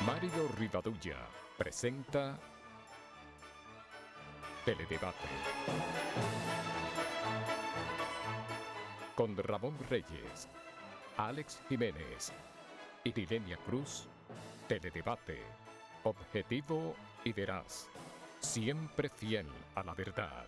Mario Rivadulla presenta Teledebate con Ramón Reyes, Alex Jiménez y Dilenia Cruz. Teledebate, objetivo y veraz, siempre fiel a la verdad.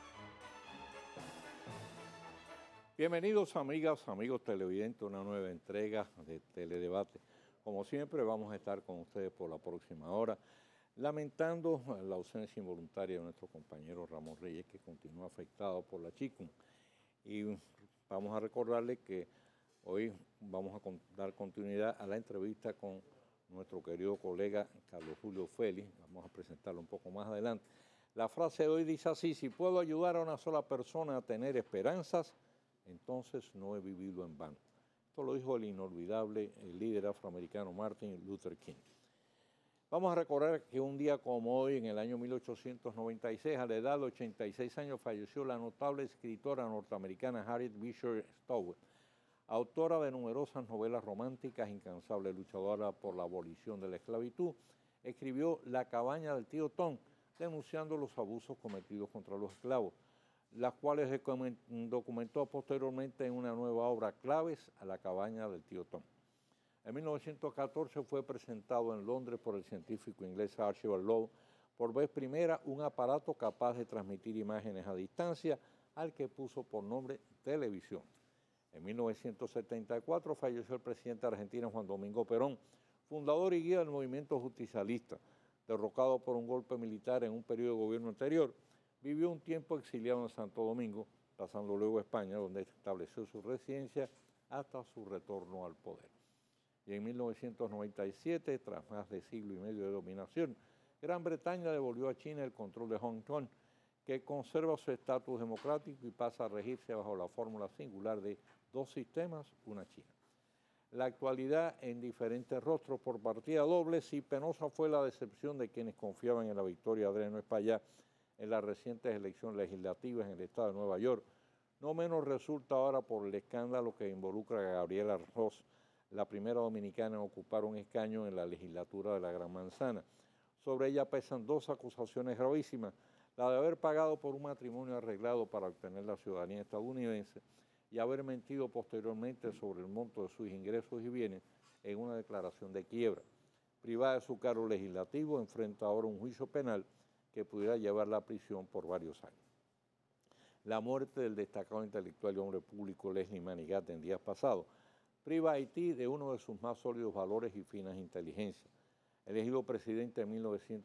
Bienvenidos amigas, amigos televidentes, a una nueva entrega de Teledebate. Como siempre vamos a estar con ustedes por la próxima hora, lamentando la ausencia involuntaria de nuestro compañero Ramón Reyes, que continúa afectado por la chikungunya. Y vamos a recordarle que hoy vamos a dar continuidad a la entrevista con nuestro querido colega Carlos Julio Félix. Vamos a presentarlo un poco más adelante. La frase de hoy dice así: si puedo ayudar a una sola persona a tener esperanzas, entonces no he vivido en vano. Esto lo dijo el inolvidable líder afroamericano Martin Luther King. Vamos a recordar que un día como hoy, en el año 1896, a la edad de 86 años, falleció la notable escritora norteamericana Harriet Beecher Stowe, autora de numerosas novelas románticas, incansable luchadora por la abolición de la esclavitud. Escribió La cabaña del tío Tom, denunciando los abusos cometidos contra los esclavos, las cuales documentó posteriormente en una nueva obra, Claves a la cabaña del tío Tom. En 1914 fue presentado en Londres por el científico inglés Archibald Lowe por vez primera un aparato capaz de transmitir imágenes a distancia, al que puso por nombre televisión. En 1974 falleció el presidente argentino Juan Domingo Perón, fundador y guía del movimiento justicialista. Derrocado por un golpe militar en un periodo de gobierno anterior, vivió un tiempo exiliado en Santo Domingo, pasando luego a España, donde estableció su residencia hasta su retorno al poder. Y en 1997, tras más de siglo y medio de dominación, Gran Bretaña devolvió a China el control de Hong Kong, que conserva su estatus democrático y pasa a regirse bajo la fórmula singular de dos sistemas, una China. La actualidad en diferentes rostros por partida doble. Si penosa fue la decepción de quienes confiaban en la victoria de Adriano Espaillá en las recientes elecciones legislativas en el estado de Nueva York, no menos resulta ahora por el escándalo que involucra a Gabriela Ross, la primera dominicana en ocupar un escaño en la legislatura de la Gran Manzana. Sobre ella pesan dos acusaciones gravísimas: la de haber pagado por un matrimonio arreglado para obtener la ciudadanía estadounidense y haber mentido posteriormente sobre el monto de sus ingresos y bienes en una declaración de quiebra. Privada de su cargo legislativo, enfrenta ahora un juicio penal que pudiera llevarla a prisión por varios años. La muerte del destacado intelectual y hombre público Leslie Manigat en días pasados priva a Haití de uno de sus más sólidos valores y finas inteligencias. Elegido presidente en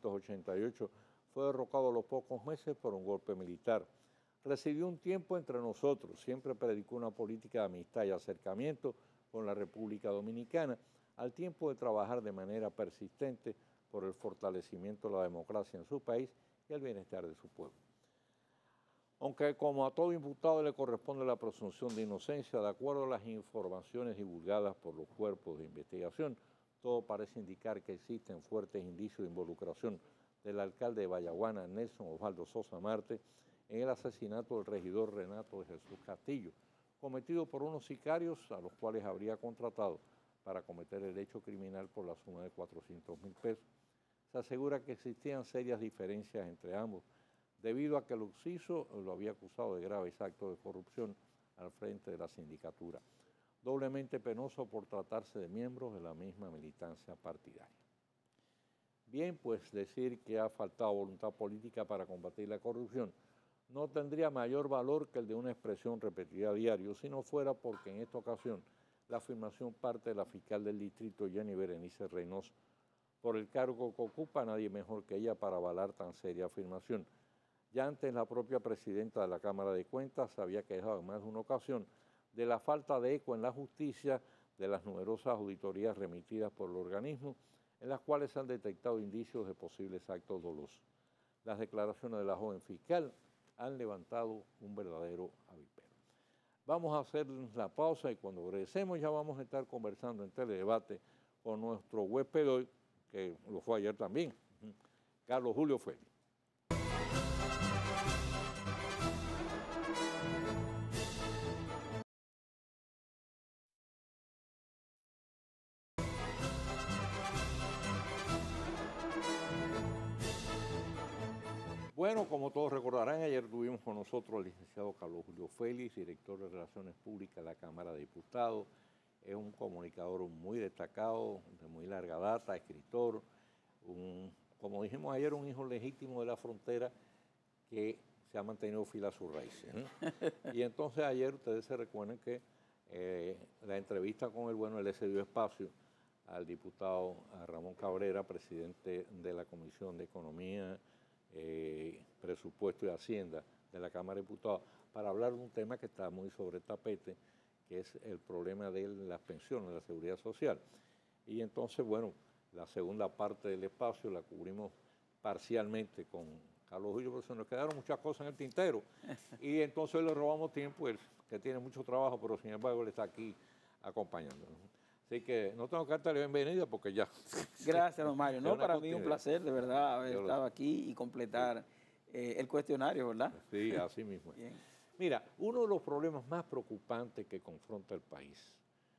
1988, fue derrocado a los pocos meses por un golpe militar. Residió un tiempo entre nosotros, siempre predicó una política de amistad y acercamiento con la República Dominicana, al tiempo de trabajar de manera persistente por el fortalecimiento de la democracia en su país y el bienestar de su pueblo. Aunque como a todo imputado le corresponde la presunción de inocencia, de acuerdo a las informaciones divulgadas por los cuerpos de investigación, todo parece indicar que existen fuertes indicios de involucración del alcalde de Vallaguana, Nelson Osvaldo Sosa Marte, en el asesinato del regidor Renato de Jesús Castillo, cometido por unos sicarios a los cuales habría contratado para cometer el hecho criminal por la suma de 400,000 pesos. Se asegura que existían serias diferencias entre ambos, debido a que el occiso lo había acusado de graves actos de corrupción al frente de la sindicatura, doblemente penoso por tratarse de miembros de la misma militancia partidaria. Bien, pues decir que ha faltado voluntad política para combatir la corrupción no tendría mayor valor que el de una expresión repetida a diario, si no fuera porque en esta ocasión la afirmación parte de la fiscal del distrito, Jenny Berenice Reynoso. Por el cargo que ocupa, nadie mejor que ella para avalar tan seria afirmación. Ya antes la propia presidenta de la Cámara de Cuentas se había quejado en más de una ocasión de la falta de eco en la justicia de las numerosas auditorías remitidas por el organismo, en las cuales se han detectado indicios de posibles actos dolosos. Las declaraciones de la joven fiscal han levantado un verdadero avispero. Vamos a hacer la pausa y cuando regresemos ya vamos a estar conversando en Teledebate con nuestro huésped hoy, que lo fue ayer también, Carlos Julio Félix. Bueno, como todos recordarán, ayer tuvimos con nosotros al licenciado Carlos Julio Félix, director de Relaciones Públicas de la Cámara de Diputados. Es un comunicador muy destacado, de muy larga data, escritor, como dijimos ayer, un hijo legítimo de la frontera que se ha mantenido fiel a sus raíces, ¿no? Y entonces ayer ustedes se recuerdan que la entrevista con él le cedió espacio al diputado Ramón Cabrera, presidente de la Comisión de Economía, Presupuesto y Hacienda de la Cámara de Diputados, para hablar de un tema que está muy sobre el tapete, que es el problema de las pensiones, de la seguridad social. Y entonces, bueno, la segunda parte del espacio la cubrimos parcialmente con Carlos Julio, pero se nos quedaron muchas cosas en el tintero. Y entonces le robamos tiempo, él, que tiene mucho trabajo, pero sin embargo él está aquí acompañándonos. Así que no tengo que darte la bienvenida porque ya. Gracias, don Mario. No, para mí un placer, de verdad, haber estado aquí y completar el cuestionario, ¿verdad? Sí, así mismo. Bien. Mira, uno de los problemas más preocupantes que confronta el país,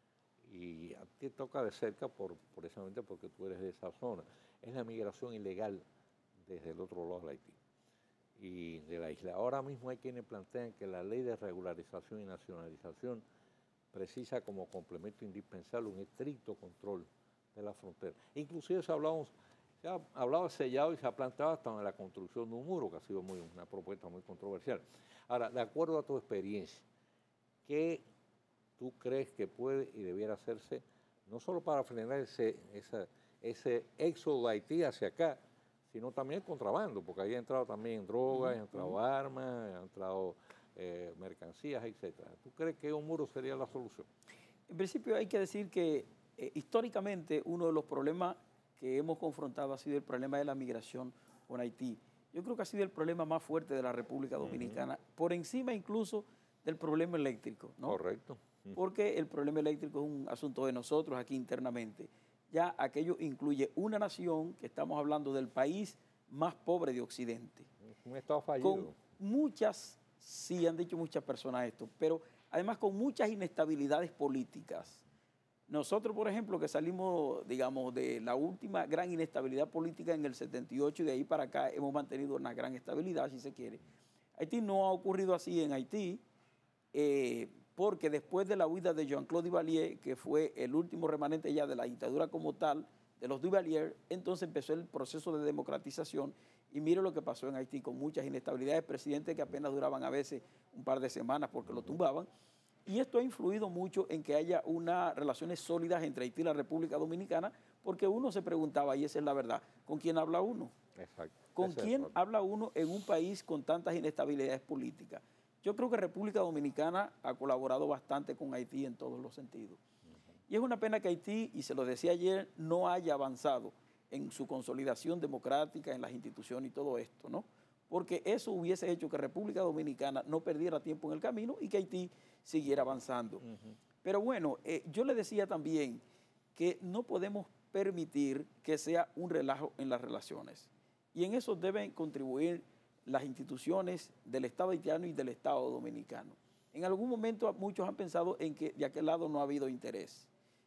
y a ti toca de cerca precisamente porque tú eres de esa zona, es la migración ilegal desde el otro lado de Haití y de la isla. Ahora mismo hay quienes plantean que la ley de regularización y nacionalización precisa como complemento indispensable un estricto control de la frontera. Inclusive se ha hablado de sellado y se ha planteado hasta en la construcción de un muro, que ha sido una propuesta muy controversial. Ahora, de acuerdo a tu experiencia, ¿qué tú crees que puede y debiera hacerse, no solo para frenar ese éxodo de Haití hacia acá, sino también el contrabando, porque ahí ha entrado también drogas, han entrado armas, han entrado mercancías, etcétera? ¿Tú crees que un muro sería la solución? En principio hay que decir que históricamente uno de los problemas que hemos confrontado ha sido el problema de la migración con Haití. Yo creo que ha sido el problema más fuerte de la República Dominicana, por encima incluso del problema eléctrico, ¿no? Correcto. Porque el problema eléctrico es un asunto de nosotros aquí internamente. Ya aquello incluye una nación, que estamos hablando del país más pobre de Occidente. Un estado fallido. Con muchas, sí han dicho muchas personas esto, pero además con muchas inestabilidades políticas. Nosotros, por ejemplo, que salimos, digamos, de la última gran inestabilidad política en el 78 y de ahí para acá hemos mantenido una gran estabilidad, si se quiere. Haití no ha ocurrido así en Haití, porque después de la huida de Jean-Claude Duvalier, que fue el último remanente ya de la dictadura como tal, de los Duvalier, entonces empezó el proceso de democratización y mire lo que pasó en Haití con muchas inestabilidades, presidentes que apenas duraban a veces un par de semanas porque lo tumbaban. Y esto ha influido mucho en que haya unas relaciones sólidas entre Haití y la República Dominicana, porque uno se preguntaba, y esa es la verdad, ¿con quién habla uno? Exacto. ¿Con quién habla uno en un país con tantas inestabilidades políticas? Yo creo que República Dominicana ha colaborado bastante con Haití en todos los sentidos. Y es una pena que Haití, y se lo decía ayer, no haya avanzado en su consolidación democrática, en las instituciones y todo esto, ¿no? Porque eso hubiese hecho que República Dominicana no perdiera tiempo en el camino y que Haití siguiera avanzando. Pero bueno, yo le decía también que no podemos permitir que sea un relajo en las relaciones. Y en eso deben contribuir las instituciones del Estado haitiano y del Estado dominicano. En algún momento muchos han pensado en que de aquel lado no ha habido interés.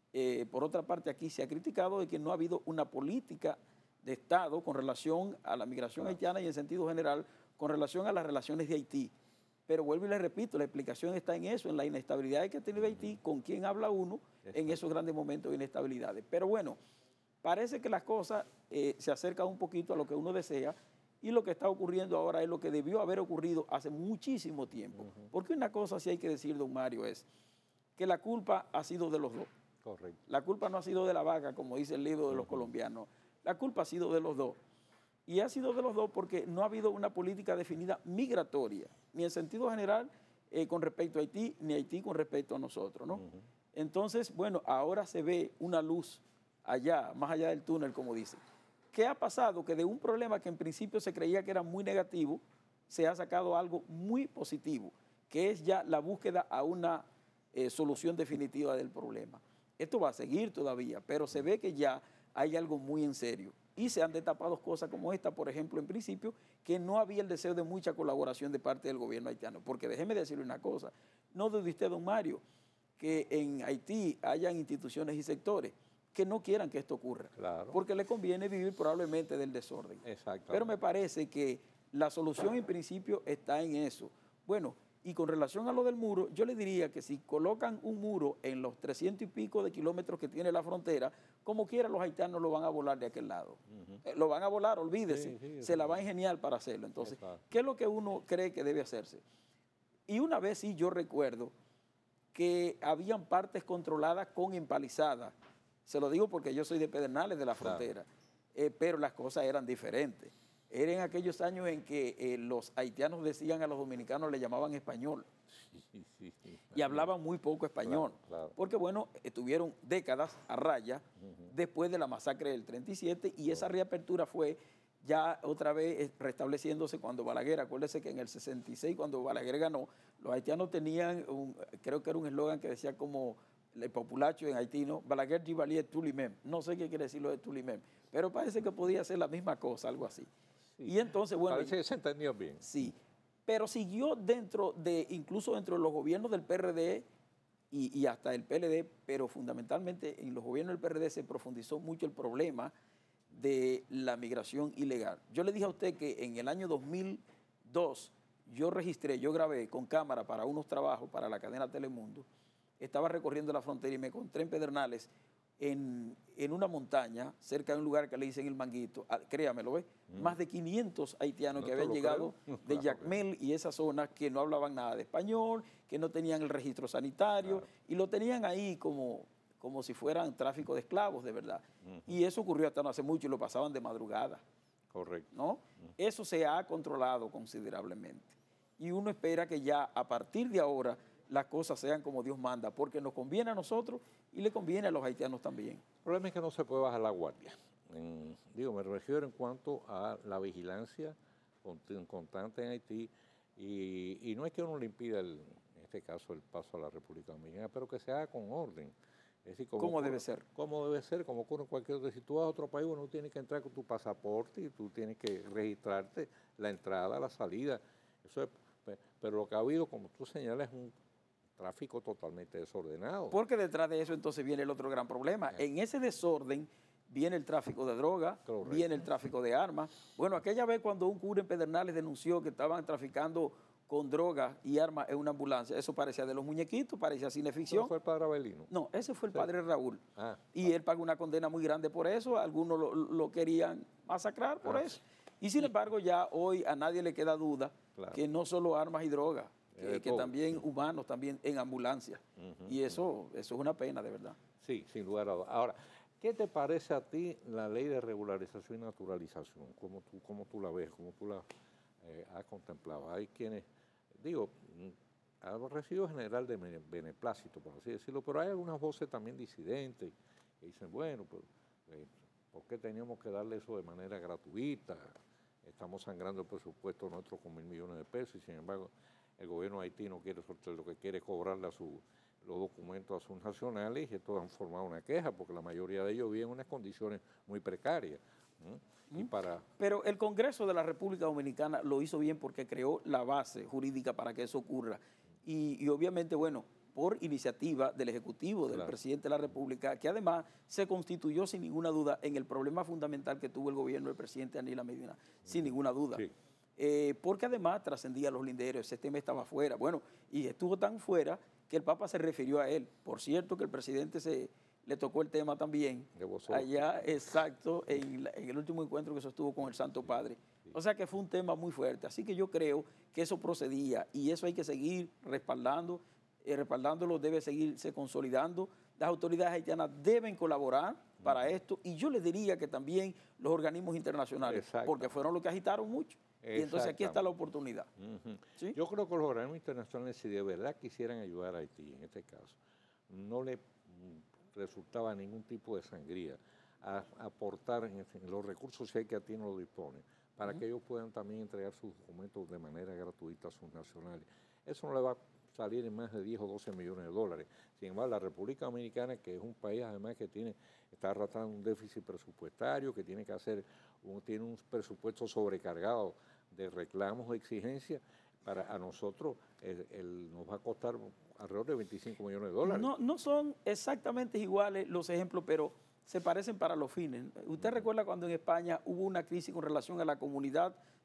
Por otra parte, aquí se ha criticado de que no ha habido una política de Estado con relación a la migración haitiana y en sentido general con relación a las relaciones de Haití. Pero vuelvo y le repito, la explicación está en eso, en la inestabilidad que ha tenido Haití, con quién habla uno en esos grandes momentos de inestabilidades. Pero bueno, parece que las cosas se acercan un poquito a lo que uno desea y lo que está ocurriendo ahora es lo que debió haber ocurrido hace muchísimo tiempo. Porque una cosa sí hay que decir, don Mario, es que la culpa ha sido de los dos. Correcto. La culpa no ha sido de la vaca, como dice el libro de los colombianos. La culpa ha sido de los dos. Y ha sido de los dos porque no ha habido una política definida migratoria, ni en sentido general con respecto a Haití, ni Haití con respecto a nosotros, ¿no? Entonces, bueno, ahora se ve una luz allá, más allá del túnel, como dicen. ¿Qué ha pasado? Que de un problema que en principio se creía que era muy negativo, se ha sacado algo muy positivo, que es ya la búsqueda a una solución definitiva del problema. Esto va a seguir todavía, pero se ve que ya hay algo muy en serio. Y se han destapado cosas como esta, por ejemplo, en principio, que no había el deseo de mucha colaboración de parte del gobierno haitiano. Porque déjeme decirle una cosa, no dude usted, don Mario, que en Haití hayan instituciones y sectores que no quieran que esto ocurra. Claro. Porque le conviene vivir probablemente del desorden. Exacto. Pero me parece que la solución en principio está en eso. Bueno, y con relación a lo del muro, yo le diría que si colocan un muro en los 300 y pico de kilómetros que tiene la frontera, como quiera los haitianos lo van a volar de aquel lado. Lo van a volar, olvídese, se la va a ingeniar para hacerlo. Entonces, ¿qué es lo que uno cree que debe hacerse? Y una vez sí yo recuerdo que habían partes controladas con empalizadas. Se lo digo porque yo soy de Pedernales, de la frontera, pero las cosas eran diferentes. Era en aquellos años en que los haitianos decían a los dominicanos, le llamaban español. Y hablaban muy poco español. Porque, bueno, estuvieron décadas a raya después de la masacre del 37 y esa reapertura fue ya otra vez restableciéndose cuando Balaguer, acuérdese que en el 66, cuando Balaguer ganó, los haitianos tenían, creo que era un eslogan que decía como el populacho en haitino, Balaguer Givalier Tulimem. No sé qué quiere decir lo de Tulimem, pero parece que podía ser la misma cosa, algo así. Sí. Y entonces, bueno... Parece que se entendió bien. Sí, pero siguió incluso dentro de los gobiernos del PRD y hasta el PLD, pero fundamentalmente en los gobiernos del PRD se profundizó mucho el problema de la migración ilegal. Yo le dije a usted que en el año 2002 yo grabé con cámara para unos trabajos para la cadena Telemundo, estaba recorriendo la frontera y me encontré en Pedernales en una montaña, cerca de un lugar que le dicen El Manguito, créame, ¿lo ve? Más de 500 haitianos que habían llegado de Jacmel y esa zona que no hablaban nada de español, que no tenían el registro sanitario y lo tenían ahí como si fueran tráfico de esclavos, de verdad. Y eso ocurrió hasta no hace mucho y lo pasaban de madrugada. Correcto. ¿No? Eso se ha controlado considerablemente. Y uno espera que ya a partir de ahora las cosas sean como Dios manda, porque nos conviene a nosotros y le conviene a los haitianos también. El problema es que no se puede bajar la guardia. Me refiero en cuanto a la vigilancia constante en Haití y no es que uno le impida, en este caso, el paso a la República Dominicana, pero que se haga con orden. Es decir, ¿Cómo debe ser? Como debe ser, como ocurre en cualquier otro. Si tú vas a otro país, uno tiene que entrar con tu pasaporte y tú tienes que registrarte la entrada, la salida. Eso es, pero lo que ha habido, como tú señalas, es un tráfico totalmente desordenado. Porque detrás de eso entonces viene el otro gran problema. En ese desorden viene el tráfico de droga, viene el tráfico de armas. Bueno, aquella vez cuando un cura en Pedernales denunció que estaban traficando con drogas y armas en una ambulancia, eso parecía de los muñequitos, parecía cineficción. ¿No fue el padre Abelino? No, ese fue el padre Raúl. Y él pagó una condena muy grande por eso, algunos lo querían masacrar por eso. Y sin embargo ya hoy a nadie le queda duda que no solo armas y drogas, que también humanos, también en ambulancias. Y eso es una pena, de verdad. Sí, sin lugar a dudas. Ahora, ¿qué te parece a ti la ley de regularización y naturalización? ¿Cómo tú la ves? ¿Cómo tú la has contemplado? Hay quienes, ha recibido general de beneplácito, por así decirlo, pero hay algunas voces también disidentes que dicen, bueno, pues, ¿por qué teníamos que darle eso de manera gratuita? Estamos sangrando el presupuesto nuestro con 1.000 millones de pesos y sin embargo el gobierno haití no quiere soltar, lo que quiere es cobrarle los documentos a sus nacionales y estos han formado una queja porque la mayoría de ellos viven en unas condiciones muy precarias. Pero el Congreso de la República Dominicana lo hizo bien porque creó la base jurídica para que eso ocurra. Y obviamente, bueno, por iniciativa del Ejecutivo, del presidente de la República, que además se constituyó sin ninguna duda en el problema fundamental que tuvo el gobierno del presidente Danilo Medina, sin ninguna duda. Sí. Porque además trascendía los linderos, ese tema estaba fuera. Bueno, y estuvo tan fuera que el Papa se refirió a él. Por cierto que el presidente le tocó el tema también, allá, exacto, en el último encuentro que sostuvo con el Santo Padre. O sea que fue un tema muy fuerte. Así que yo creo que eso procedía y eso hay que seguir respaldándolo, debe seguirse consolidando. Las autoridades haitianas deben colaborar para esto y yo les diría que también los organismos internacionales, porque fueron los que agitaron mucho. Y entonces aquí está la oportunidad. ¿Sí? Yo creo que los organismos internacionales, si de verdad quisieran ayudar a Haití, en este caso, no le resultaba ningún tipo de sangría a aportar en los recursos si hay que Haití no lo dispone, para que ellos puedan también entregar sus documentos de manera gratuita a sus nacionales. Eso no le va a salir en más de 10 o 12 millones de dólares. Sin embargo, la República Dominicana, que es un país además que está arrastrando un déficit presupuestario, que tiene un presupuesto sobrecargado de reclamos o exigencias, a nosotros nos va a costar alrededor de 25 millones de dólares. No son exactamente iguales los ejemplos, pero se parecen para los fines. ¿Usted recuerda cuando en España hubo una crisis con relación a la comunidad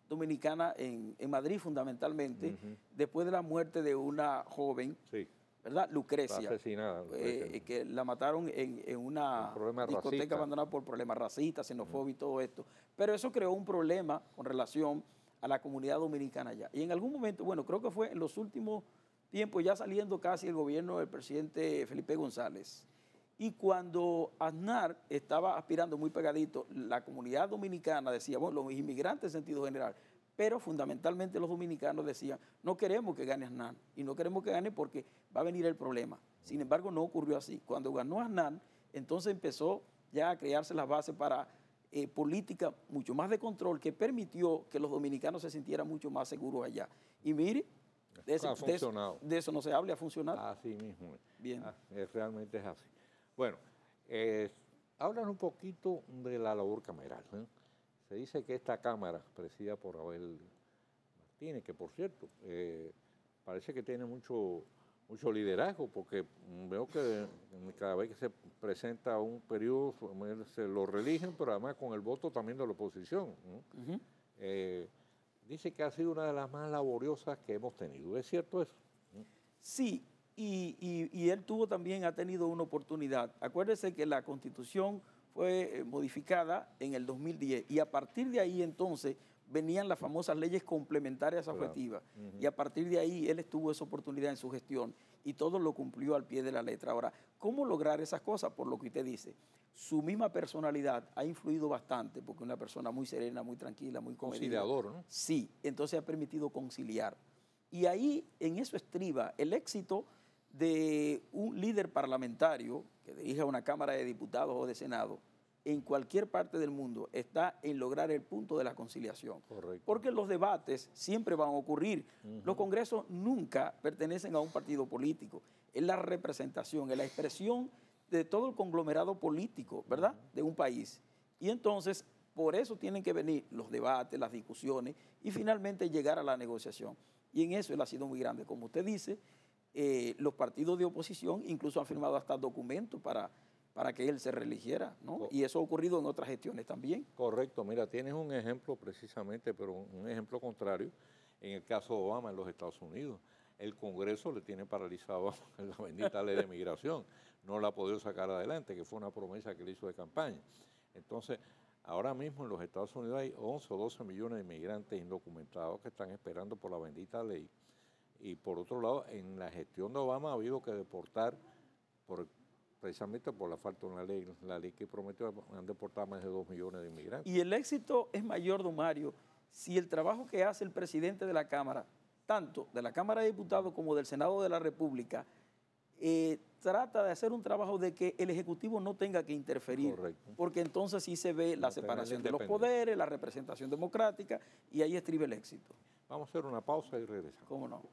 dominicana en Madrid fundamentalmente, después de la muerte de una joven, Sí. ¿verdad? Lucrecia, Asesinada. que la mataron en una discoteca racista. abandonada por problemas racistas, xenofobia y todo esto. Pero eso creó un problema con relación a la comunidad dominicana allá. Y en algún momento, bueno, creo que fue en los últimos tiempos, ya saliendo casi el gobierno del presidente Felipe González. Y cuando Aznar estaba aspirando muy pegadito, la comunidad dominicana decía, bueno, los inmigrantes en sentido general, pero fundamentalmente los dominicanos decían, no queremos que gane Aznar y no queremos que gane porque va a venir el problema. Sin embargo, no ocurrió así. Cuando ganó Aznar, entonces empezó ya a crearse las bases para política mucho más de control que permitió que los dominicanos se sintieran mucho más seguros allá. Y mire, de eso no se habla, ha funcionado. Así mismo. Bien. Realmente es así. Bueno, hablan un poquito de la labor cameral. Se dice que esta Cámara, presidida por Abel Martínez, que por cierto, parece que tiene mucho liderazgo, porque veo que cada vez que se presenta un periodo se lo reeligen, pero además con el voto también de la oposición. Dice que ha sido una de las más laboriosas que hemos tenido. ¿Es cierto eso? Sí, y él ha tenido una oportunidad. Acuérdese que la Constitución fue modificada en el 2010 y a partir de ahí entonces venían las famosas leyes complementarias objetivas. Y a partir de ahí él tuvo esa oportunidad en su gestión y todo lo cumplió al pie de la letra. Ahora, ¿cómo lograr esas cosas? Por lo que usted dice, su misma personalidad ha influido bastante, porque es una persona muy serena, muy tranquila, muy comedida. Conciliador, ¿no? Sí, entonces ha permitido conciliar. Y ahí, en eso estriba el éxito de un líder parlamentario que dirija una Cámara de Diputados o de Senado en cualquier parte del mundo, está en lograr el punto de la conciliación. Correcto. Porque los debates siempre van a ocurrir. Los congresos nunca pertenecen a un partido político. Es la representación, es la expresión de todo el conglomerado político, ¿verdad?, de un país. Y entonces, por eso tienen que venir los debates, las discusiones y finalmente llegar a la negociación. Y en eso él ha sido muy grande. Como usted dice, los partidos de oposición incluso han firmado hasta documentos para que él se reeligiera, ¿no? Y eso ha ocurrido en otras gestiones también. Correcto. Mira, tienes un ejemplo precisamente, pero un ejemplo contrario, en el caso de Obama en los Estados Unidos. El Congreso le tiene paralizado la bendita ley de migración. No la ha podido sacar adelante, que fue una promesa que le hizo de campaña. Entonces, ahora mismo en los Estados Unidos hay 11 o 12 millones de inmigrantes indocumentados que están esperando por la bendita ley. Y por otro lado, en la gestión de Obama ha habido que deportar, precisamente por la falta de una ley, la ley que prometió, han deportado más de 2 millones de inmigrantes. Y el éxito es mayor, don Mario, si el trabajo que hace el presidente de la Cámara, tanto de la Cámara de Diputados como del Senado de la República, trata de hacer un trabajo de que el Ejecutivo no tenga que interferir. Correcto. Porque entonces sí se ve la separación de los poderes, la representación democrática, y ahí estriba el éxito. Vamos a hacer una pausa y regresamos. ¿Cómo no?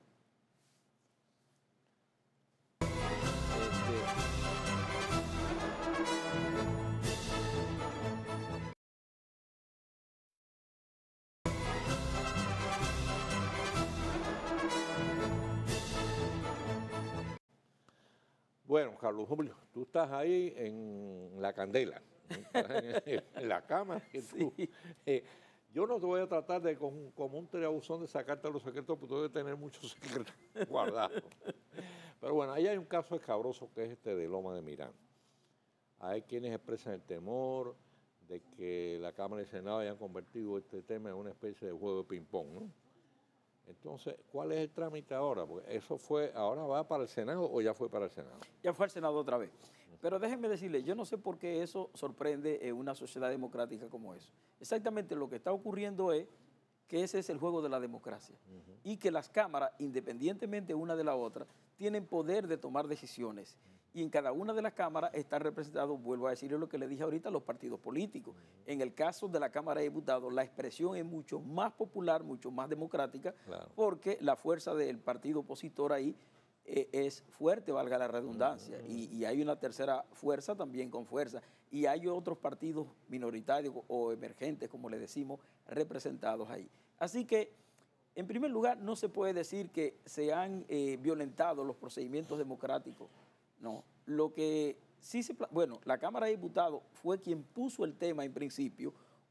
Bueno, Carlos Julio, tú estás ahí en la candela, en la cama. Sí. Yo no te voy a tratar de, como un tirabuzón, de sacarte los secretos, porque tú debes tener muchos secretos guardados. Pero bueno, ahí hay un caso escabroso que es este de Loma de Miranda. Hay quienes expresan el temor de que la Cámara y el Senado hayan convertido este tema en una especie de juego de ping-pong, ¿no? Entonces, ¿cuál es el trámite ahora? Porque eso ¿ahora va para el Senado o ya fue para el Senado? Ya fue al Senado otra vez. Pero déjenme decirle, yo no sé por qué eso sorprende en una sociedad democrática como eso. Exactamente lo que está ocurriendo es que ese es el juego de la democracia y que las cámaras, independientemente una de la otra, tienen poder de tomar decisiones. Y en cada una de las cámaras están representados, vuelvo a decirle lo que le dije ahorita, los partidos políticos. En el caso de la Cámara de Diputados, la expresión es mucho más popular, mucho más democrática, claro, porque la fuerza del partido opositor ahí es fuerte, valga la redundancia, y hay una tercera fuerza también con fuerza, y hay otros partidos minoritarios o emergentes, como le decimos, representados ahí. Así que, en primer lugar, no se puede decir que se han violentado los procedimientos democráticos. No, lo que sí bueno, la Cámara de Diputados fue quien puso el tema en principio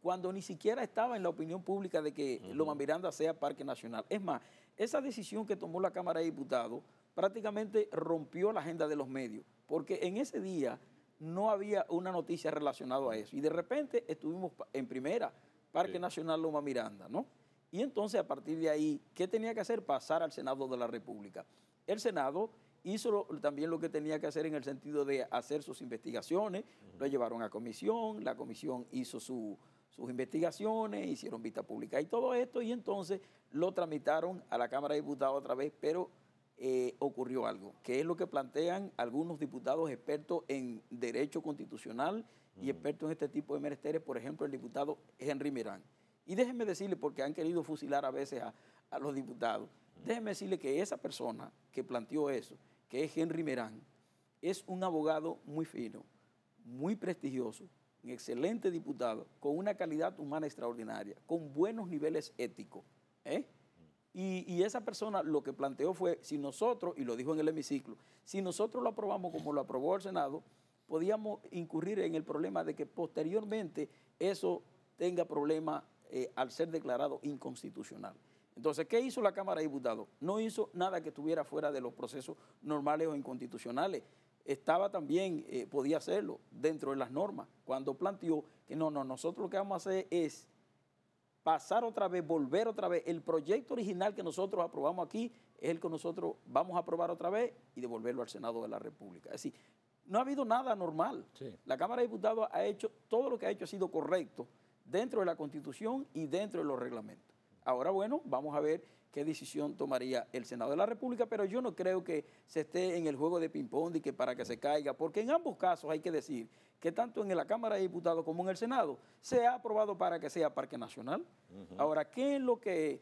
cuando ni siquiera estaba en la opinión pública de que Loma Miranda sea parque nacional. Es más, esa decisión que tomó la Cámara de Diputados prácticamente rompió la agenda de los medios, porque en ese día no había una noticia relacionada a eso. Y de repente estuvimos en primera, Parque Nacional Loma Miranda, ¿no? Y entonces a partir de ahí, ¿qué tenía que hacer? Pasar al Senado de la República. El Senado hizo también lo que tenía que hacer en el sentido de hacer sus investigaciones, lo llevaron a comisión, la comisión hizo sus investigaciones, hicieron vista pública y todo esto, y entonces lo tramitaron a la Cámara de Diputados otra vez, pero ocurrió algo, que es lo que plantean algunos diputados expertos en derecho constitucional y expertos en este tipo de menesteres, por ejemplo, el diputado Henry Merán. Y déjenme decirle, porque han querido fusilar a veces a los diputados, déjenme decirle que esa persona que planteó eso, que es Henry Merán, es un abogado muy fino, muy prestigioso, un excelente diputado, con una calidad humana extraordinaria, con buenos niveles éticos. Y esa persona lo que planteó fue, si nosotros, y lo dijo en el hemiciclo, si nosotros lo aprobamos como lo aprobó el Senado, podíamos incurrir en el problema de que posteriormente eso tenga problemas al ser declarado inconstitucional. Entonces, ¿qué hizo la Cámara de Diputados? No hizo nada que estuviera fuera de los procesos normales o inconstitucionales. Estaba también, podía hacerlo dentro de las normas, cuando planteó que nosotros lo que vamos a hacer es pasar otra vez, volver otra vez. El proyecto original que nosotros aprobamos aquí es el que nosotros vamos a aprobar otra vez y devolverlo al Senado de la República. Es decir, no ha habido nada anormal. Sí. La Cámara de Diputados ha hecho, todo lo que ha hecho ha sido correcto dentro de la Constitución y dentro de los reglamentos. Ahora, bueno, vamos a ver qué decisión tomaría el Senado de la República, pero yo no creo que se esté en el juego de ping-pong y que para que se caiga, porque en ambos casos hay que decir que tanto en la Cámara de Diputados como en el Senado se ha aprobado para que sea parque nacional. Ahora, ¿qué es lo que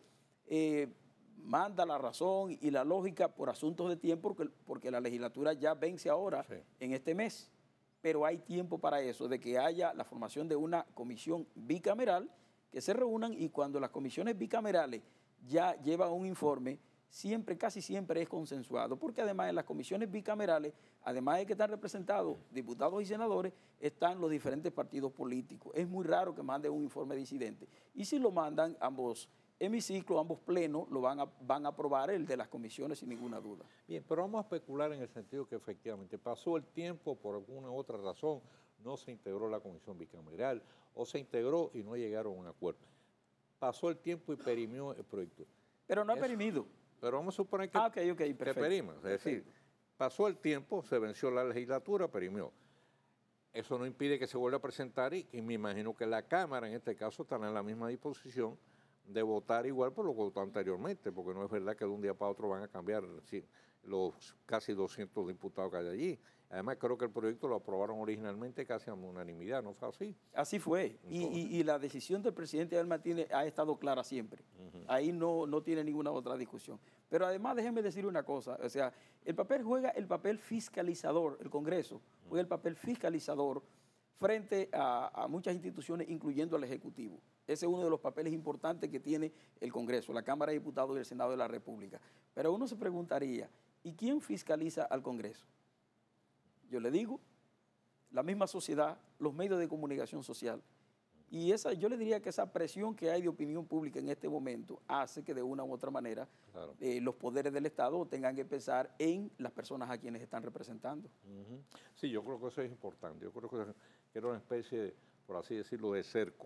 manda la razón y la lógica por asuntos de tiempo? Porque la legislatura ya vence ahora en este mes, pero hay tiempo para eso, de que haya la formación de una comisión bicameral, que se reúnan, y cuando las comisiones bicamerales ya llevan un informe, siempre, casi siempre es consensuado, porque además en las comisiones bicamerales, además de que están representados diputados y senadores, están los diferentes partidos políticos. Es muy raro que manden un informe disidente. Y si lo mandan, ambos hemiciclos, ambos plenos, lo van a aprobar el de las comisiones sin ninguna duda. Bien, pero vamos a especular en el sentido que efectivamente pasó el tiempo, por alguna u otra razón, no se integró la comisión bicameral, o se integró y no llegaron a un acuerdo. Pasó el tiempo y perimió el proyecto. Pero no ha perimido. Pero vamos a suponer que, que perima. Es decir, pasó el tiempo, se venció la legislatura, perimió. Eso no impide que se vuelva a presentar y me imagino que la Cámara, en este caso, estará en la misma disposición de votar igual por lo que votó anteriormente, porque no es verdad que de un día para otro van a cambiar los casi 200 diputados que hay allí. Además, creo que el proyecto lo aprobaron originalmente casi a unanimidad, ¿no fue así? Así fue. Y la decisión del presidente Abel Martínez ha estado clara siempre. Ahí no tiene ninguna otra discusión. Pero además, déjenme decir una cosa. O sea, el papel juega el papel fiscalizador, el Congreso juega el papel fiscalizador frente a muchas instituciones, incluyendo al Ejecutivo. Ese es uno de los papeles importantes que tiene el Congreso, la Cámara de Diputados y el Senado de la República. Pero uno se preguntaría, ¿y quién fiscaliza al Congreso? Yo le digo, la misma sociedad, los medios de comunicación social. Y yo le diría que esa presión que hay de opinión pública en este momento hace que de una u otra manera los poderes del Estado tengan que pensar en las personas a quienes están representando. Sí, yo creo que eso es importante. Yo creo que era una especie, por así decirlo, de cerco.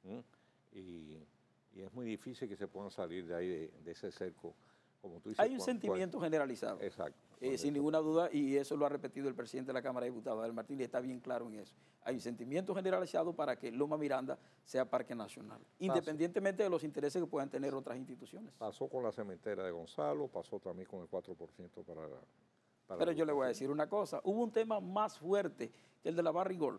Y es muy difícil que se puedan salir de ahí, de ese cerco. Como tú dices, hay un sentimiento generalizado. Exacto. Sin ninguna duda, y eso lo ha repetido el presidente de la Cámara de Diputados, Abel Martínez, está bien claro en eso. Hay un sentimiento generalizado para que Loma Miranda sea parque nacional, independientemente de los intereses que puedan tener otras instituciones. Pasó con la cementera de Gonzalo, pasó también con el 4% para Pero yo le voy a decir una cosa, hubo un tema más fuerte que el de la Barrigol.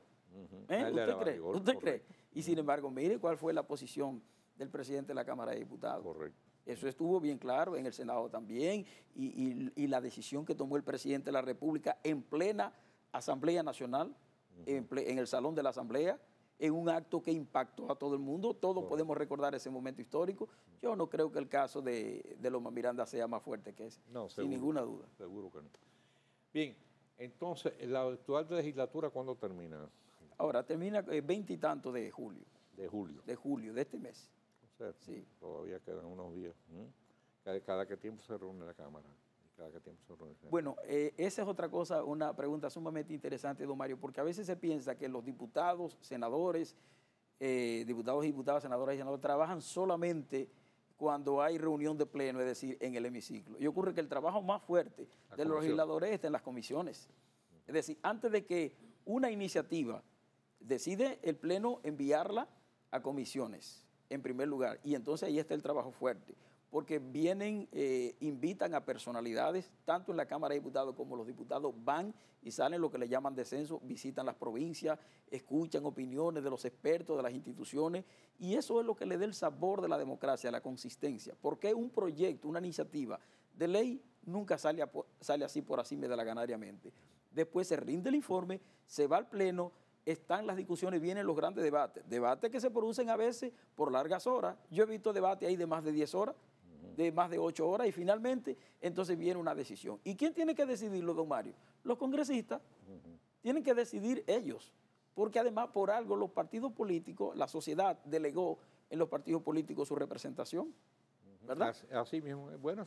¿Usted cree? Y sin embargo, mire cuál fue la posición del presidente de la Cámara de Diputados. Correcto. Eso estuvo bien claro, en el Senado también, y la decisión que tomó el presidente de la República en plena Asamblea Nacional, en el Salón de la Asamblea, en un acto que impactó a todo el mundo. Todos podemos recordar ese momento histórico. Yo no creo que el caso de Loma Miranda sea más fuerte que ese, sin ninguna duda. Seguro que no. Bien, entonces, ¿la actual legislatura cuándo termina? Ahora, termina el 20 y tanto de julio. De julio. De este mes. O sea, sí. Todavía quedan unos días. Cada qué tiempo se reúne la Cámara. Cada qué tiempo se reúne. Bueno, esa es otra cosa, una pregunta sumamente interesante, don Mario, porque a veces se piensa que los diputados, senadores, diputados y diputadas, senadoras y senadores trabajan solamente cuando hay reunión de pleno, es decir, en el hemiciclo. Y ocurre que el trabajo más fuerte de los legisladores está en las comisiones. Es decir, antes de que una iniciativa decide el pleno enviarla a comisiones, en primer lugar, y entonces ahí está el trabajo fuerte, porque vienen, invitan a personalidades, tanto en la Cámara de Diputados como los diputados van y salen lo que le llaman descenso, visitan las provincias, escuchan opiniones de los expertos, de las instituciones, y eso es lo que le da el sabor de la democracia, la consistencia. Porque un proyecto, una iniciativa de ley nunca sale así por así medalaganariamente. Después se rinde el informe, se va al pleno, están las discusiones, vienen los grandes debates que se producen a veces por largas horas. Yo he visto debates ahí de más de 10 horas, de más de 8 horas, y finalmente entonces viene una decisión. ¿Y quién tiene que decidirlo, don Mario? Los congresistas tienen que decidir ellos, porque además por algo los partidos políticos, la sociedad delegó en los partidos políticos su representación, ¿verdad? Así mismo. Bueno,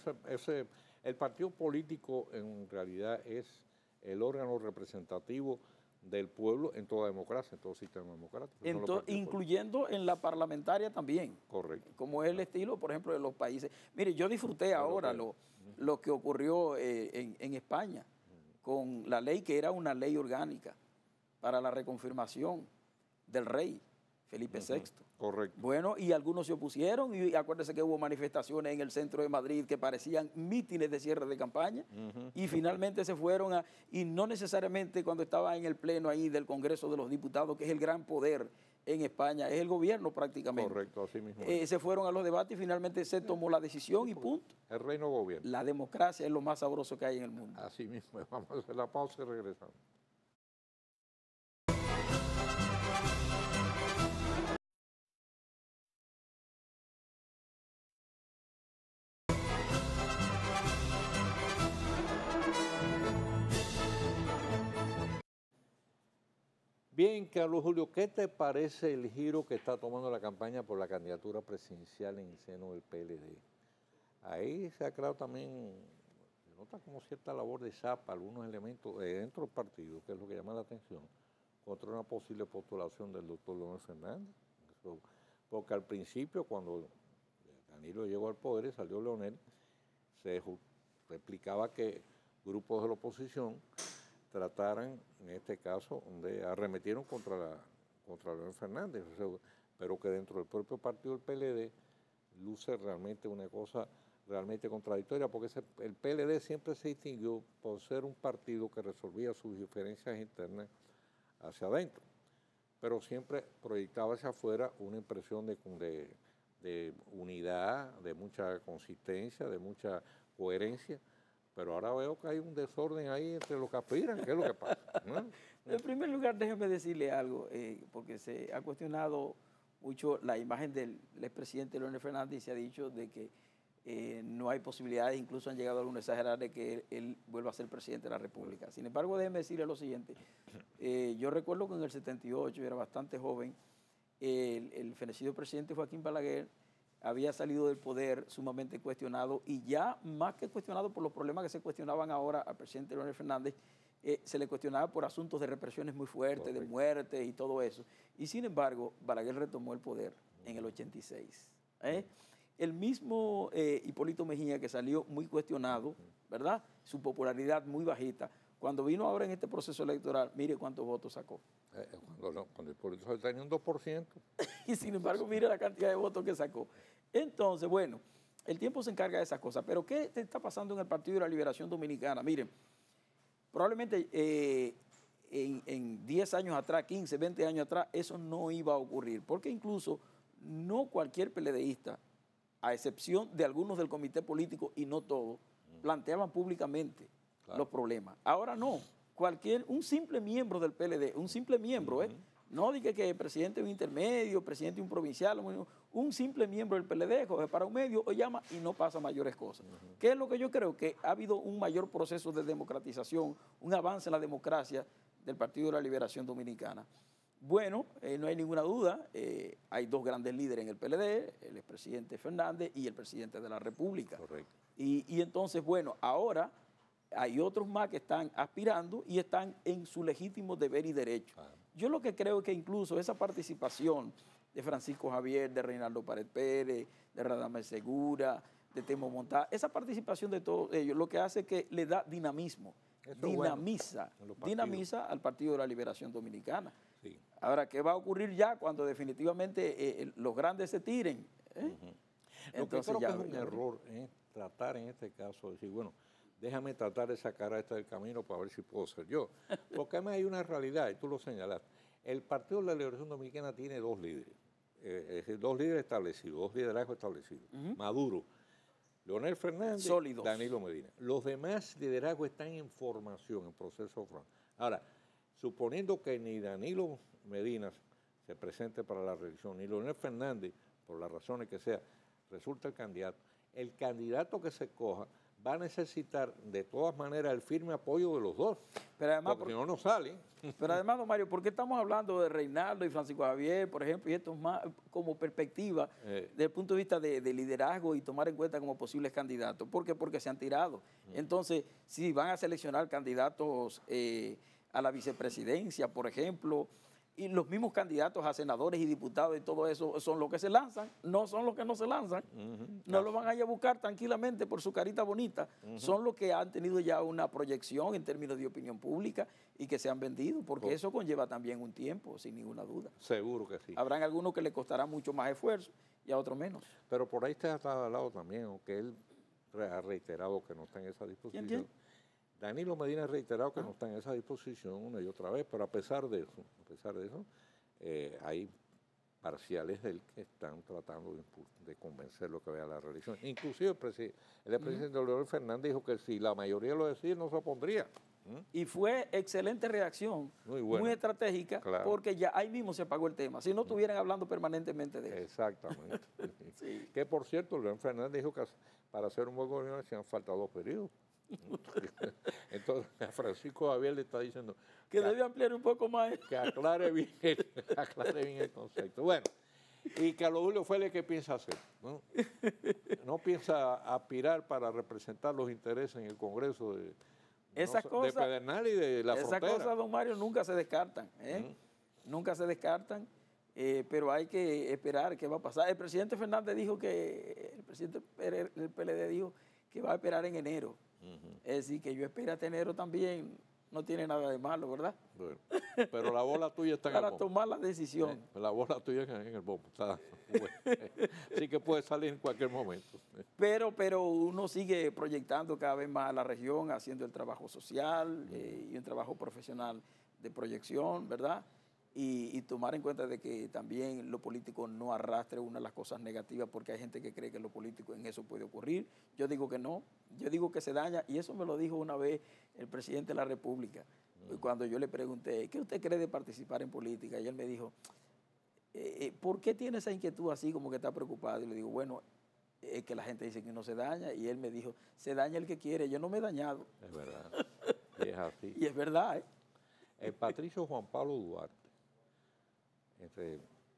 el partido político en realidad es el órgano representativo del pueblo en toda democracia, en todo sistema democrático. Incluyendo en la parlamentaria también. Correcto. Como es el estilo, por ejemplo, de los países. Mire, yo disfruté ahora lo que ocurrió en España con la ley que era una ley orgánica para la reconfirmación del rey Felipe VI. Correcto. Bueno, y algunos se opusieron, y acuérdense que hubo manifestaciones en el centro de Madrid que parecían mítines de cierre de campaña, y finalmente se fueron y no necesariamente cuando estaba en el pleno ahí del Congreso de los Diputados, que es el gran poder en España, es el gobierno prácticamente. Correcto, así mismo. Se fueron a los debates y finalmente se tomó la decisión y punto. El reino gobierno. La democracia es lo más sabroso que hay en el mundo. Así mismo. Vamos a hacer la pausa y regresamos. Bien, Carlos Julio, ¿qué te parece el giro que está tomando la campaña por la candidatura presidencial en el seno del PLD? Ahí se ha creado también, se nota como cierta labor de zapa, algunos elementos dentro del partido, que es lo que llama la atención, contra una posible postulación del doctor Leonel Fernández. Porque al principio, cuando Danilo llegó al poder y salió Leonel, se explicaba que grupos de la oposición trataran, en este caso, de arremetieron contra Leonel Fernández, pero que dentro del propio partido del PLD luce realmente una cosa realmente contradictoria, porque el PLD siempre se distinguió por ser un partido que resolvía sus diferencias internas hacia adentro, pero siempre proyectaba hacia afuera una impresión de unidad, de mucha consistencia, de mucha coherencia. Pero ahora veo que hay un desorden ahí entre los que aspiran. ¿Qué es lo que pasa? ¿No? En primer lugar, déjeme decirle algo, porque se ha cuestionado mucho la imagen del expresidente Leonel Fernández y se ha dicho de que no hay posibilidades, incluso han llegado algunos a exagerar de que él vuelva a ser presidente de la República. Sin embargo, déjeme decirle lo siguiente. Yo recuerdo que en el 78, yo era bastante joven, el fenecido presidente Joaquín Balaguer había salido del poder sumamente cuestionado, y ya más que cuestionado por los problemas que se cuestionaban ahora al presidente Leonel Fernández, se le cuestionaba por asuntos de represiones muy fuertes, de muerte y todo eso. Y sin embargo, Balaguer retomó el poder en el 86. El mismo Hipólito Mejía, que salió muy cuestionado, ¿verdad? Su popularidad muy bajita. Cuando vino ahora en este proceso electoral, mire cuántos votos sacó. Cuando Hipólito tenía un 2%. Y sin embargo, mire la cantidad de votos que sacó. Entonces, bueno, el tiempo se encarga de esas cosas. Pero ¿qué está pasando en el Partido de la Liberación Dominicana? Miren, probablemente en 10 años atrás, 15, 20 años atrás, eso no iba a ocurrir. Porque incluso no cualquier PLDista, a excepción de algunos del comité político y no todos, planteaban públicamente los problemas. Ahora no. Un simple miembro del PLD, un simple miembro, no diga que el presidente de un intermedio, presidente de un provincial, un simple miembro del PLD coge para un medio o llama y no pasa mayores cosas. ¿Qué es lo que yo creo? Que ha habido un mayor proceso de democratización, un avance en la democracia del Partido de la Liberación Dominicana. Bueno, no hay ninguna duda, hay dos grandes líderes en el PLD, el expresidente Fernández y el presidente de la República. Correcto. Y entonces, bueno, ahora hay otros más que están aspirando y están en su legítimo deber y derecho. Yo lo que creo es que incluso esa participación de Francisco Javier, de Reinaldo Pared Pérez, de Radamés Segura, de Temo Montá, esa participación de todos ellos lo que hace es que le da dinamismo, dinamiza al Partido de la Liberación Dominicana. Sí. Ahora, ¿qué va a ocurrir ya cuando definitivamente los grandes se tiren? Lo que creo que es un error es tratar en este caso de decir, bueno, déjame tratar de sacar a este del camino para ver si puedo ser yo. Porque además hay una realidad, y tú lo señalaste. El Partido de la Liberación Dominicana tiene dos líderes, es decir, dos líderes establecidos, dos liderazgos establecidos. Maduro, Leonel Fernández, sólidos. Danilo Medina. Los demás liderazgos están en formación, en proceso de formación. Ahora, suponiendo que ni Danilo Medina se presente para la reelección, ni Leonel Fernández, por las razones que sea, resulta el candidato que se coja va a necesitar de todas maneras el firme apoyo de los dos, pero además, porque si no, no sale. Pero además, don Mario, ¿por qué estamos hablando de Reinaldo y Francisco Javier, por ejemplo, y esto es más como perspectiva desde el punto de vista de liderazgo y tomar en cuenta como posibles candidatos? ¿Por qué? Porque se han tirado. Entonces, si van a seleccionar candidatos a la vicepresidencia, por ejemplo, y los mismos candidatos a senadores y diputados y todo eso son los que se lanzan, no son los que no se lanzan, no lo van a ir a buscar tranquilamente por su carita bonita, son los que han tenido ya una proyección en términos de opinión pública y que se han vendido, porque eso conlleva también un tiempo, sin ninguna duda. Seguro que sí. Habrán algunos que le costará mucho más esfuerzo y a otros menos. Pero por ahí está al lado también, aunque él ha reiterado que no está en esa disposición. ¿Quién? Danilo Medina ha reiterado que no está en esa disposición una y otra vez, pero a pesar de eso, hay parciales de él que están tratando de convencerlo que vaya a la reelección. Inclusive el presidente Leonel Fernández dijo que si la mayoría lo decide no se opondría. Y fue excelente reacción, muy estratégica, claro, porque ya ahí mismo se apagó el tema, si no estuvieran hablando permanentemente de eso. Exactamente. Sí. Que por cierto, Leonel Fernández dijo que para hacer un buen gobierno hacían falta 2 periodos. Entonces a Francisco Javier le está diciendo que debe ampliar un poco más, que aclare bien el concepto. Bueno, y Carlos Julio Félix, ¿qué piensa hacer? ¿No piensa aspirar para representar los intereses en el Congreso de Pedernal y de la frontera? Esas cosas, don Mario, nunca se descartan, nunca se descartan, pero hay que esperar qué va a pasar. El presidente Fernández dijo el presidente del PLD dijo que va a esperar en enero. Es decir, que yo espero hasta enero también, no tiene nada de malo, ¿verdad? Bueno, pero la bola tuya está en el bombo. Para tomar la decisión. La bola tuya está en el bombo. Así que puede salir en cualquier momento. Pero uno sigue proyectando cada vez más a la región, haciendo el trabajo social y un trabajo profesional de proyección, ¿verdad? Y tomar en cuenta de que también lo político no arrastre una de las cosas negativas, porque hay gente que cree que lo político en eso puede ocurrir. Yo digo que no, yo digo que se daña, y eso me lo dijo una vez el presidente de la República, cuando yo le pregunté, ¿qué usted cree de participar en política? Y él me dijo, ¿por qué tiene esa inquietud así, como que está preocupado? Y le digo, bueno, es que la gente dice que no se daña, y él me dijo, se daña el que quiere, yo no me he dañado. Es verdad, y es así. Y es verdad, El patricio Juan Pablo Duarte, entre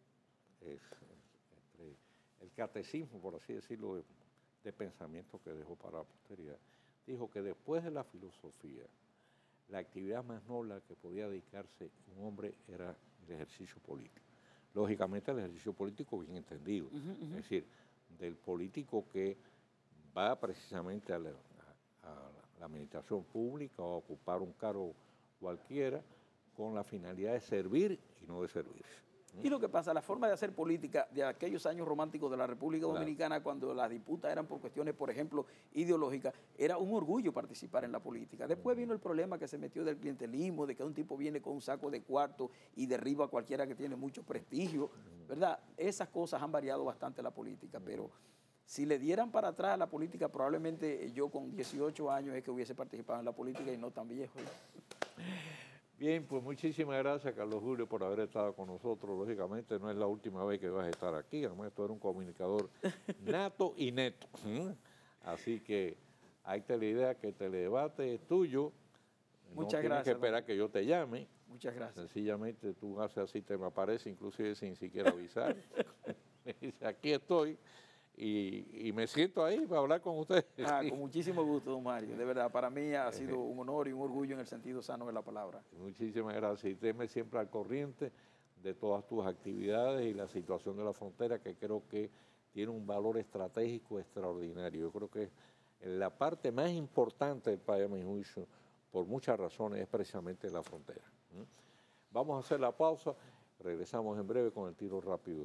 el catecismo, por así decirlo, de pensamiento que dejó para la posteridad, dijo que después de la filosofía, la actividad más noble a la que podía dedicarse un hombre era el ejercicio político. Lógicamente el ejercicio político bien entendido, es decir, del político que va precisamente a la administración pública o a ocupar un cargo cualquiera con la finalidad de servir y no de servirse. Y lo que pasa, la forma de hacer política de aquellos años románticos de la República Dominicana, cuando las disputas eran por cuestiones, por ejemplo, ideológicas, era un orgullo participar en la política. Después vino el problema que se metió del clientelismo, de que un tipo viene con un saco de cuarto y derriba a cualquiera que tiene mucho prestigio, ¿verdad? Esas cosas han variado bastante la política, pero si le dieran para atrás a la política, probablemente yo con 18 años es que hubiese participado en la política y no tan viejo. Bien, pues muchísimas gracias, Carlos Julio, por haber estado con nosotros. Lógicamente no es la última vez que vas a estar aquí, además tú eres un comunicador nato y neto. Así que ahí te la idea que Teledebate es tuyo. Muchas gracias. Tienes que esperar que yo te llame. Muchas gracias. Sencillamente tú haces así, te me aparece, inclusive sin siquiera avisar. Me dice, aquí estoy y me siento ahí para hablar con ustedes. Con muchísimo gusto, don Mario. De verdad, para mí ha sido un honor y un orgullo en el sentido sano de la palabra. Muchísimas gracias. Y tenme siempre al corriente de todas tus actividades y la situación de la frontera, que creo que tiene un valor estratégico extraordinario. Yo creo que la parte más importante del país, a mi juicio, por muchas razones, es precisamente la frontera. Vamos a hacer la pausa, regresamos en breve con el tiro rápido.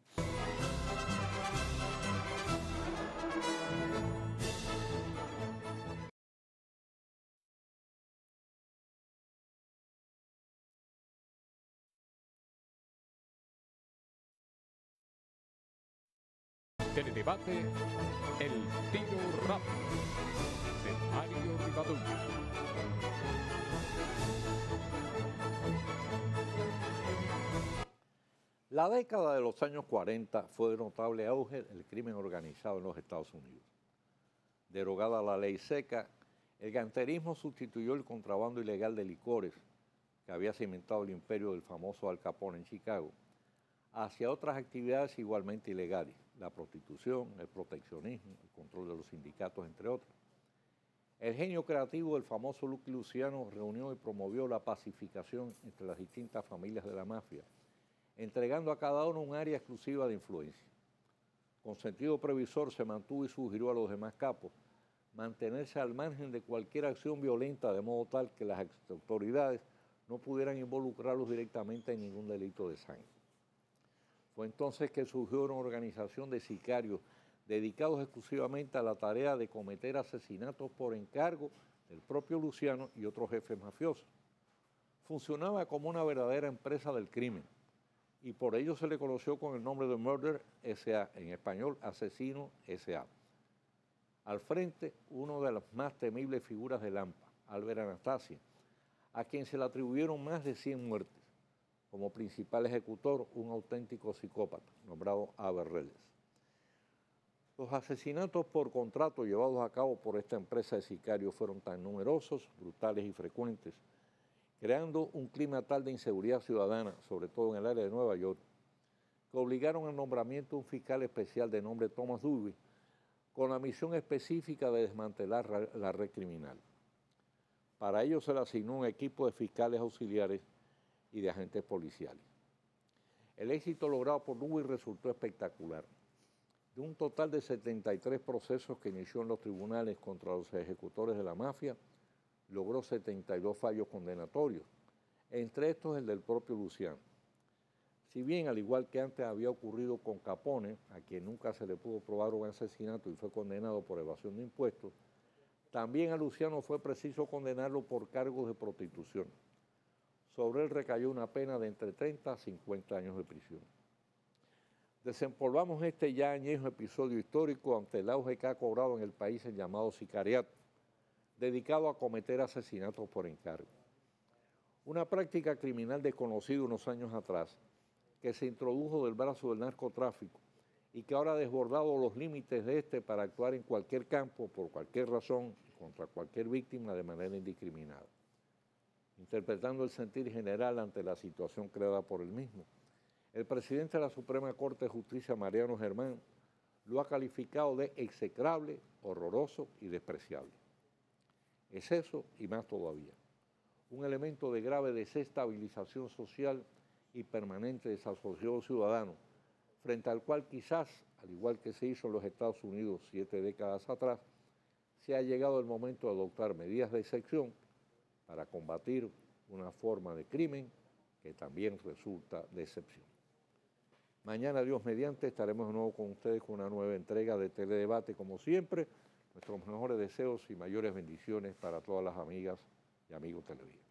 Teledebate El Tiro Rápido de Mario Rivadavia. La década de los años 40 fue de notable auge del crimen organizado en los Estados Unidos. Derogada la ley seca, el ganterismo sustituyó el contrabando ilegal de licores que había cimentado el imperio del famoso Al Capone en Chicago, hacia otras actividades igualmente ilegales, la prostitución, el proteccionismo, el control de los sindicatos, entre otros. El genio creativo del famoso Lucky Luciano reunió y promovió la pacificación entre las distintas familias de la mafia, entregando a cada uno un área exclusiva de influencia. Con sentido previsor se mantuvo y sugirió a los demás capos mantenerse al margen de cualquier acción violenta, de modo tal que las autoridades no pudieran involucrarlos directamente en ningún delito de sangre. Fue entonces que surgió una organización de sicarios dedicados exclusivamente a la tarea de cometer asesinatos por encargo del propio Luciano y otros jefes mafiosos. Funcionaba como una verdadera empresa del crimen y por ello se le conoció con el nombre de Murder S.A., en español, Asesino S.A. Al frente, una de las más temibles figuras de Lampa, Albert Anastasia, a quien se le atribuyeron más de 100 muertes. Como principal ejecutor, un auténtico psicópata, nombrado Albert Reyes. Los asesinatos por contrato llevados a cabo por esta empresa de sicarios fueron tan numerosos, brutales y frecuentes, creando un clima tal de inseguridad ciudadana, sobre todo en el área de Nueva York, que obligaron al nombramiento de un fiscal especial de nombre Thomas Dewey, con la misión específica de desmantelar la red criminal. Para ello se le asignó un equipo de fiscales auxiliares y de agentes policiales. El éxito logrado por Dewey resultó espectacular. De un total de 73 procesos que inició en los tribunales contra los ejecutores de la mafia, logró 72 fallos condenatorios, entre estos el del propio Luciano. Si bien, al igual que antes había ocurrido con Capone, a quien nunca se le pudo probar un asesinato y fue condenado por evasión de impuestos, también a Luciano fue preciso condenarlo por cargos de prostitución. Sobre él recayó una pena de entre 30 a 50 años de prisión. Desempolvamos este ya añejo episodio histórico ante el auge que ha cobrado en el país el llamado sicariato, dedicado a cometer asesinatos por encargo. Una práctica criminal desconocida unos años atrás, que se introdujo del brazo del narcotráfico y que ahora ha desbordado los límites de este para actuar en cualquier campo, por cualquier razón, contra cualquier víctima de manera indiscriminada. Interpretando el sentir general ante la situación creada por él mismo, el presidente de la Suprema Corte de Justicia, Mariano Germán, lo ha calificado de execrable, horroroso y despreciable. Es eso y más todavía, un elemento de grave desestabilización social y permanente desasosiego ciudadano, frente al cual quizás, al igual que se hizo en los Estados Unidos 7 décadas atrás, se ha llegado el momento de adoptar medidas de excepción para combatir una forma de crimen que también resulta de excepción. Mañana, Dios mediante, estaremos de nuevo con ustedes con una nueva entrega de Teledebate, como siempre. Nuestros mejores deseos y mayores bendiciones para todas las amigas y amigos televidentes.